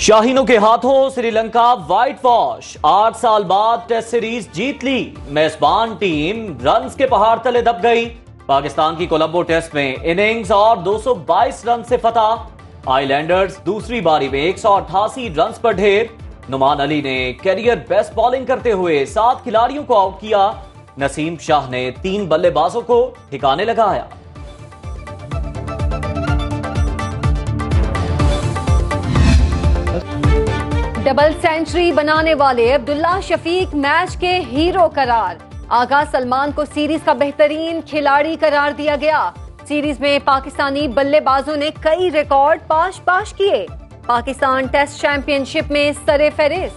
شاہینوں کے ہاتھوں Sri Lanka white wash, 8 سال بعد ٹیسٹ سیریز جیت لی۔ میزبان ٹیم رنز کے پہاڑ تلے دب گئی۔ پاکستان کی کولمبو ٹیسٹ میں اننگز اور 222 رن سے فتح۔ آئی لینڈرز دوسری باری میں 188 رنز پر ڈھیر۔ نعمان علی نے کیریئر بیسٹ بالنگ کرتے ہوئے 7 کھلاڑیوں کو آؤٹ کیا۔ نسیم شاہ نے 3 بلے بازوں کو ٹھکانے لگایا۔ ڈبل سینچری بنانے والے عبداللہ شفیق میچ کے ہیرو قرار۔ آغا سلمان کو سیریز کا بہترین کھلاڑی قرار دیا گیا۔ سیریز میں پاکستانی بلے بازوں نے کئی ریکارڈ پاش کیے۔ پاکستان ٹیسٹ چیمپئن شپ میں سر فہرست۔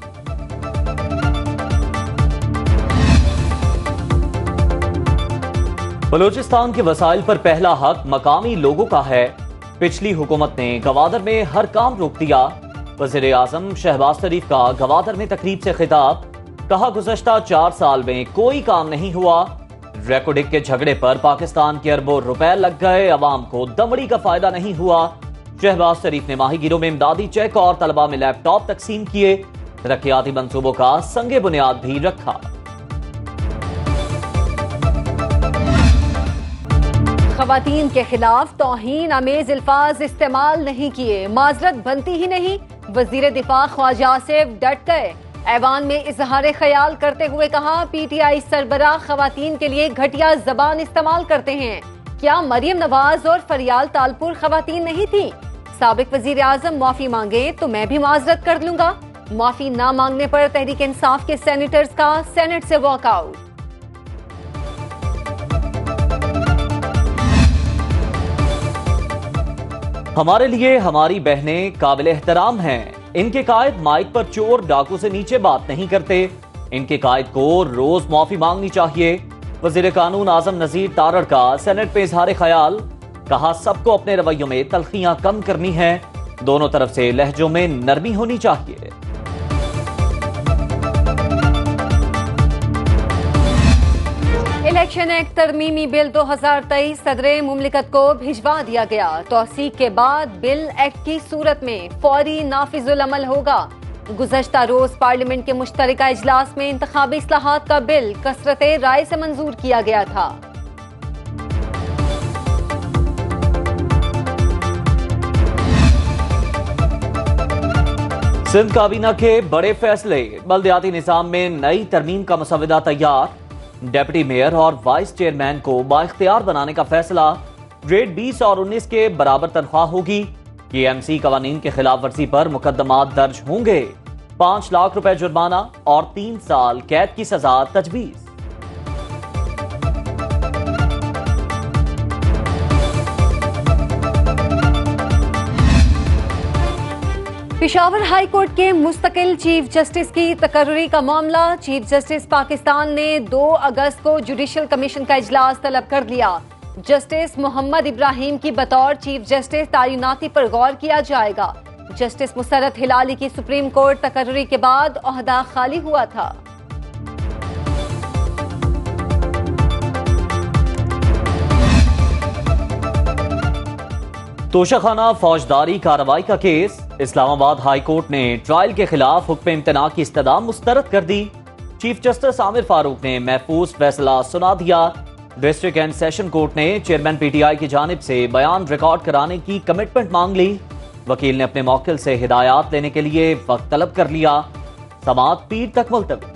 بلوچستان کے وسائل پر پہلا حق مقامی لوگوں کا ہے۔ پچھلی حکومت نے گوادر میں ہر کام روک دیا۔ وزیر اعظم شہباز شریف کا گوادر میں تقریب سے خطاب، کہا گزشتہ 4 سال میں کوئی کام نہیں ہوا۔ ریکوڈک کے جھگڑے پر پاکستان کے اربوں روپے لگ گئے، عوام کو دمڑی کا فائدہ نہیں ہوا۔ شہباز شریف نے ماہی گیروں میں امدادی چیک اور طلباء میں لیپ ٹاپ تقسیم کیے۔ ترقیاتی منصوبوں کا سنگ بنیاد بھی رکھا۔ خواتین کے خلاف توہین آمیز الفاظ استعمال نہیں کیے، معذرت بنتی ہی نہیں۔ وزیر دفاع خواجہ آصف ڈٹ گئے۔ ایوان میں اظہار خیال کرتے ہوئے کہا، پی ٹی آئی سربراہ خواتین کے لیے گھٹیا زبان استعمال کرتے ہیں۔ کیا مریم نواز اور فریال تالپور خواتین نہیں تھیں؟ سابق وزیر اعظم معافی مانگے تو میں بھی معذرت کر لوں گا۔ معافی نہ مانگنے پر تحریک انصاف کے سینیٹرز کا سینٹ سے واک آؤٹ۔ ہمارے لیے ہماری بہنیں قابل احترام ہیں۔ ان کے قائد مائک پر چور ڈاکو سے نیچے بات نہیں کرتے۔ ان کے قائد کو روز معافی مانگنی چاہیے۔ وزیر قانون اعظم نذیر تارڑ کا سینٹ پہ اظہار خیال، کہا سب کو اپنے رویوں میں تلخیاں کم کرنی ہیں، دونوں طرف سے لہجوں میں نرمی ہونی چاہیے۔ الیکشن ایکٹ ترمیمی بل 2023 صدر مملکت کو بھجوا دیا گیا۔ توثیق کے بعد بل ایکٹ کی صورت میں فوری نافذ العمل ہوگا۔ گزشتہ روز پارلیمنٹ کے مشترکہ اجلاس میں انتخابی اصلاحات کا بل کثرت رائے سے منظور کیا گیا تھا۔ سندھ کابینہ کے بڑے فیصلے، بلدیاتی نظام میں نئی ترمیم کا مسودہ تیار۔ ڈپٹی میئر اور وائس چیئرمین کو بااختیار بنانے کا فیصلہ۔ گریڈ 20 اور 19 کے برابر تنخواہ ہوگی۔ کی ایم سی قوانین کی خلاف ورزی پر مقدمات درج ہوں گے۔ 5 لاکھ روپے جرمانہ اور 3 سال قید کی سزا تجویز۔ پشاور ہائی کورٹ کے مستقل چیف جسٹس کی تقرری کا معاملہ۔ چیف جسٹس پاکستان نے 2 اگست کو جوڈیشل کمیشن کا اجلاس طلب کر لیا۔ جسٹس محمد ابراہیم کی بطور چیف جسٹس تعیناتی پر غور کیا جائے گا۔ جسٹس مسرت ہلالی کی سپریم کورٹ تقرری کے بعد عہدہ خالی ہوا تھا۔ توشہ خانہ فوجداری کارروائی کا کیس، اسلام آباد ہائی کورٹ نے ٹرائل کے خلاف حکم امتناع کی استدعا مسترد کر دی۔ چیف جسٹس عامر فاروق نے محفوظ فیصلہ سنا دیا۔ ڈسٹرکٹ اینڈ سیشن کورٹ نے چیئرمین پی ٹی آئی کی جانب سے بیان ریکارڈ کرانے کی کمٹمنٹ مانگ لی۔ وکیل نے اپنے موکل سے ہدایات لینے کے لیے وقت طلب کر لیا۔ سماعت پیر تک ملتوی۔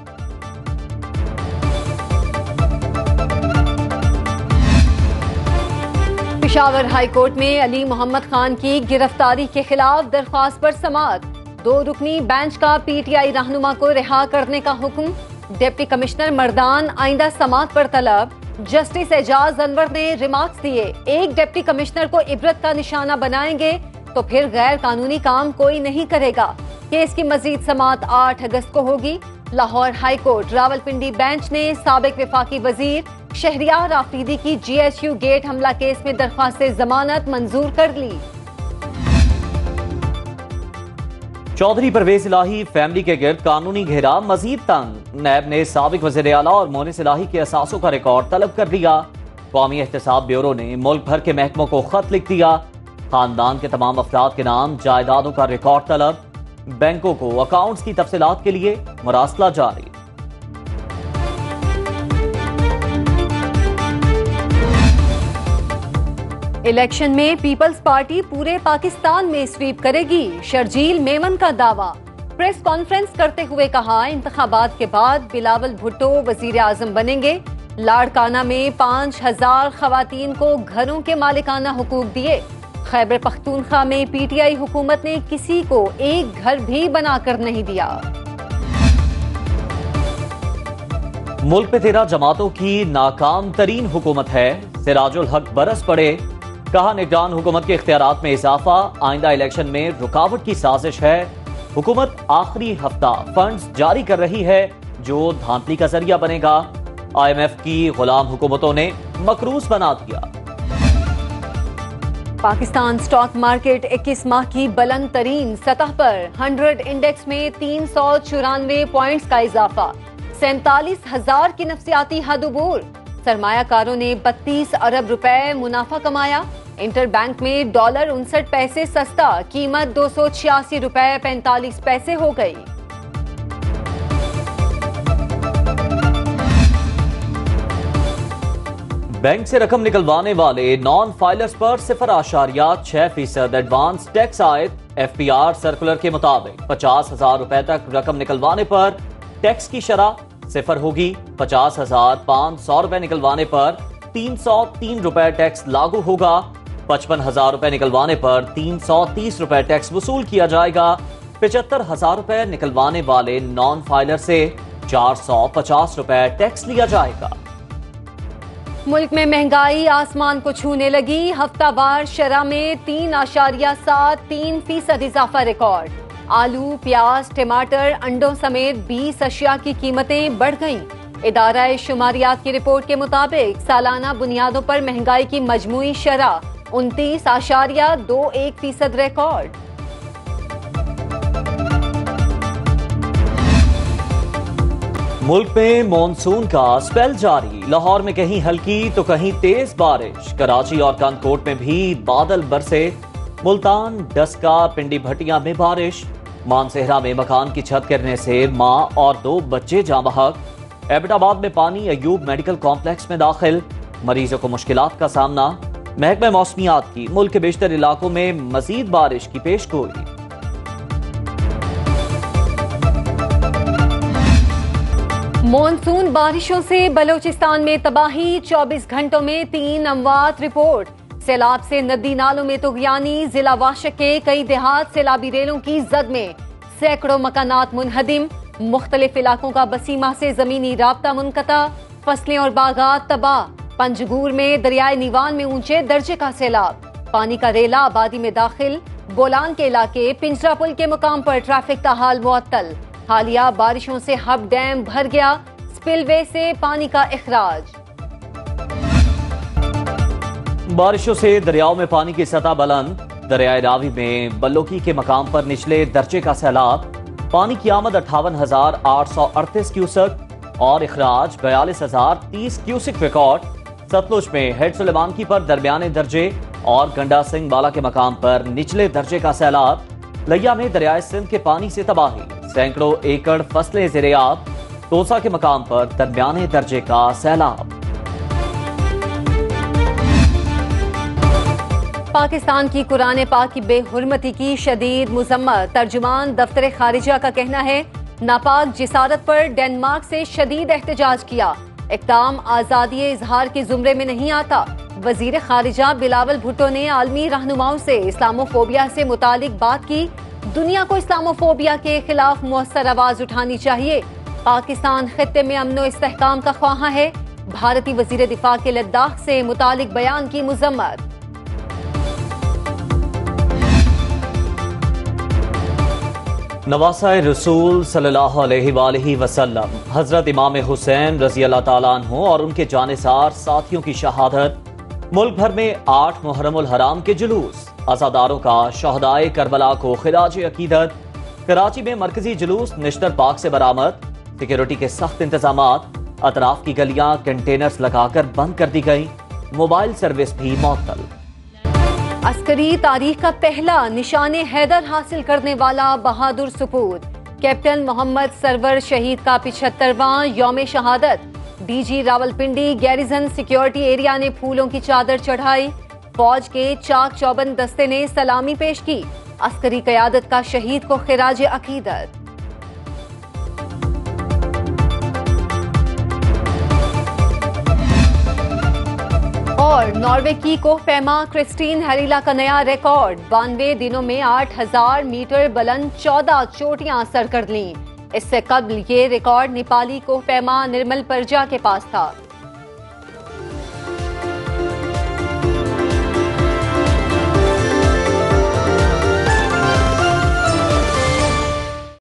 پشاور ہائی کورٹ میں علی محمد خان کی گرفتاری کے خلاف درخواست پر سماعت۔ 2 رکنی بینچ کا پی ٹی آئی رہنما کو رہا کرنے کا حکم۔ ڈپٹی کمشنر مردان آئندہ سماعت پر طلب۔ جسٹس اعجاز انور نے ریمارکس دیے، ایک ڈپٹی کمشنر کو عبرت کا نشانہ بنائیں گے تو پھر غیر قانونی کام کوئی نہیں کرے گا۔ کیس کی مزید سماعت 8 اگست کو ہوگی۔ Lahore high court Rawalpindi bench نے سابق وفاقی وزیر شہریار آفریدی کی جی ایچ یو گیٹ حملہ کیس میں درخواست ضمانت منظور کر لی۔ چودھری پرویز الہی فیملی کے گرد قانونی گھیرا مزید تنگ۔ نیب نے سابق وزیر اعلیٰ اور مونس الہی کے اثاثوں کا ریکارڈ طلب کر لیا۔ قومی احتساب بیورو نے ملک بھر کے محکموں کو خط لکھ دیا۔ خاندان کے تمام افراد کے نام جائیدادوں کا ریکارڈ طلب، بینکوں کو اکاؤنٹس کی تفصیلات کے لیے مراسلہ جاری۔ الیکشن میں پیپلز پارٹی پورے پاکستان میں سویپ کرے گی، شرجیل میمن کا دعویٰ۔ پریس کانفرنس کرتے ہوئے کہا، انتخابات کے بعد بلاول بھٹو وزیر اعظم بنیں گے۔ لاڑکانہ میں 5000 خواتین کو گھروں کے مالکانہ حقوق دیے۔ خیبر پختونخوا میں پی ٹی آئی حکومت نے کسی کو ایک گھر بھی بنا کر نہیں دیا۔ ملک میں 13 جماعتوں کی ناکام ترین حکومت ہے، سراج الحق برس پڑے۔ کہا، نگران حکومت کے اختیارات میں اضافہ آئندہ الیکشن میں رکاوٹ کی سازش ہے۔ حکومت آخری ہفتہ فنڈز جاری کر رہی ہے جو دھاندلی کا ذریعہ بنے گا۔ آئی ایم ایف کی غلام حکومتوں نے مقروض بنا دیا۔ پاکستان سٹاک مارکیٹ 21 ماہ کی بلند ترین سطح پر، 100 انڈیکس میں 394 پوائنٹس کا اضافہ، 47,000 کی نفسیاتی حد عبور۔ سرمایہ کاروں نے 32 ارب روپے منافع کمایا۔ انٹر بینک میں ڈالر 59 پیسے سستا، قیمت 286 روپے 45 پیسے ہو گئی۔ بینک سے رقم نکلوانے والے نان فائلرز پر 0.6% ایڈوانس ٹیکس عائد۔ ایف پی آر سرکولر کے مطابق 50,000 روپے تک رقم نکلوانے پر ٹیکس کی شرح 0 ہوگی۔ 50,500 روپے نکلوانے پر 303 روپے ٹیکس لاگو ہوگا۔ 55,000 روپے نکلوانے پر 330 روپے ٹیکس وصول کیا جائے گا۔ 75,000 روپے نکلوانے والے نان فائلر سے 450 روپے ٹیکس لیا جائے گا۔ ملک میں مہنگائی آسمان کو چھونے لگی، ہفتہ وار شرح میں 3.73% اضافہ ریکارڈ۔ آلو، پیاز، ٹماٹر، انڈوں سمیت 20 اشیاء کی قیمتیں بڑھ گئیں۔ ادارہ شماریات کی رپورٹ کے مطابق سالانہ بنیادوں پر مہنگائی کی مجموعی شرح 29.21% ریکارڈ۔ ملک میں مانسون کا سپیل جاری، لاہور میں کہیں ہلکی تو کہیں تیز بارش، کراچی اور کانکوٹ میں بھی بادل برسے، ملتان، ڈسکا، پنڈی بھٹیاں میں بارش، مانسہرہ میں مکان کی چھت گرنے سے ماں اور 2 بچے جاں بحق، ایبٹ آباد میں پانی ایوب میڈیکل کمپلیکس میں داخل، مریضوں کو مشکلات کا سامنا۔ محکمہ موسمیات کی ملک کے بیشتر علاقوں میں مزید بارش کی پیش گوئی۔ مانسون بارشوں سے بلوچستان میں تباہی، 24 گھنٹوں میں 3 اموات رپورٹ۔ سیلاب سے ندی نالوں میں طغیانی، ضلع واشق کے کئی دیہات سیلابی ریلوں کی زد میں، سینکڑوں مکانات منہدم، مختلف علاقوں کا بسیمہ سے زمینی رابطہ منقطع، فصلیں اور باغات تباہ۔ پنجگور میں دریائے نیوان میں اونچے درجے کا سیلاب، پانی کا ریلا آبادی میں داخل، بولان کے علاقے پنجرا پل کے مقام پر ٹریفک تاحال معطل۔ حالیہ بارشوں سے ہب ڈیم بھر گیا، سپل وے سے پانی کا اخراج۔ بارشوں سے دریاؤں میں پانی کی سطح بلند، دریائے راوی میں بلوکی کے مقام پر نچلے درجے کا سیلاب، پانی کی آمد 58,838 کیوسک اور اخراج 42,030 کیوسک ریکارڈ۔ ستلج میں ہیڈ سلیمانکی پر درمیانے درجے اور گنڈا سنگھ بالا کے مقام پر نچلے درجے کا سیلاب۔ لیا میں دریائے سندھ کے پانی سے تباہی، سینکڑوں ایکڑ فصلیں زیر آب، توسا کے مقام پر درمیانے درجے کا سیلاب۔ پاکستان کی قرآن پاک کی بے حرمتی کی شدید مذمت، ترجمان دفتر خارجہ کا کہنا ہے، ناپاک جسارت پر ڈنمارک سے شدید احتجاج کیا، اقدام آزادی اظہار کے زمرے میں نہیں آتا۔ وزیر خارجہ بلاول بھٹو نے عالمی رہنماؤں سے اسلاموفوبیا سے متعلق بات کی، دنیا کو اسلاموفوبیا کے خلاف مؤثر آواز اٹھانی چاہیے۔ پاکستان خطے میں امن و استحکام کا خواہاں ہے، بھارتی وزیر دفاع کے لداخ سے متعلق بیان کی مذمت۔ نواسہ رسول صلی اللہ علیہ وآلہ وسلم حضرت امام حسین رضی اللہ تعالیٰ عنہ اور ان کے جانثار ساتھیوں کی شہادت، ملک بھر میں 8 محرم الحرام کے جلوس، عزاداروں کا شہدائے کربلا کو خراج عقیدت۔ کراچی میں مرکزی جلوس نشتر پاک سے برآمد، سیکیورٹی کے سخت انتظامات، اطراف کی گلیاں کنٹینرز لگا کر بند کر دی گئیں، موبائل سروس بھی معطل۔ عسکری تاریخ کا پہلا نشان حیدر حاصل کرنے والا بہادر سپود کیپٹن محمد سرور شہید کا 75واں یوم شہادت D G Rawalpindi garrison security area نے پھولوں کی چادر چڑھائی. فوج کے چاک چوبند دستے نے سلامی پیش کی. عسکری قیادت کا شہید کو خراج عقیدت. اور ناروے کی کوہ پیما کرسٹین ہیریلا کا نیا ریکارڈ 92 دنوں میں 8000 میٹر بلند 14 چوٹیاں سر کر لیں. اس سے قبل یہ ریکارڈ نیپالی کوہ پیما نرمل پرجا کے پاس تھا.